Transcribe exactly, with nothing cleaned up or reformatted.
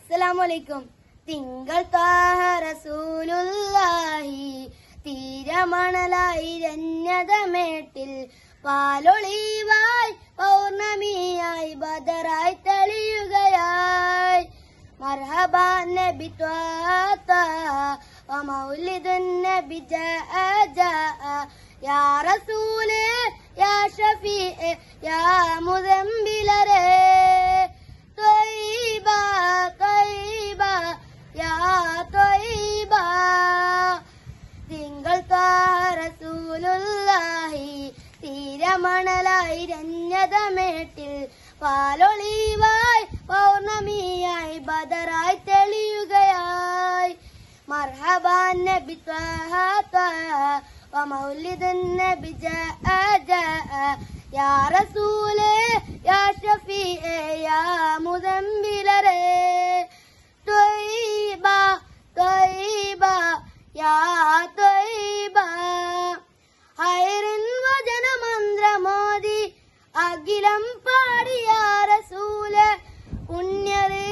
അസ്സലാമലൈക്കും. തിങ്കൾ ത്വാഹ റസൂലുള്ളാഹി തീരമണലായി രഞ്ഞതമേട്ടിൽ പാലൊളിവായി പൗർണമിയായി ബദറായി തെളിയുകയായി. മർഹബാ നബി ത്വാഹ വ മൗലിദുൻ നബി ജാഅ ജാഅ യാ റസൂലേ യാ ഷഫീഅ യാ മുദമ്മിലരേ ത്വയ്ബ ത്വയ്ബ യാ ത്വയ്ബ. തിങ്കൾ ത്വാഹ റസൂലുള്ളാഹി തീരമണലായി രഞ്ഞതമേട്ടിൽ പാലൊളിവായി പൗർണമിയായി ബദറായി തെളിയുകയായി. മർഹബാ നബി ത്വാഹ ത്വാഹ വ മൗലിദുൻ നബി ജാഅ ജാഅ യാ റസൂലേ യാ ഷഫീഅ യാ മുദമ്മിലരേ ത്വയ്ബ ത്വയ്ബ യാ ത്വയ്ബ. ഹൈറിൻ വചനമന്ത്രമോദി അഖിലം പാടിയ റസൂല് പുണ്യരേ